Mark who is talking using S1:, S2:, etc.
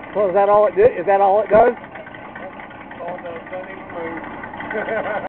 S1: Well, is that all it did? Is that all it does?
S2: Oh no, don't even move.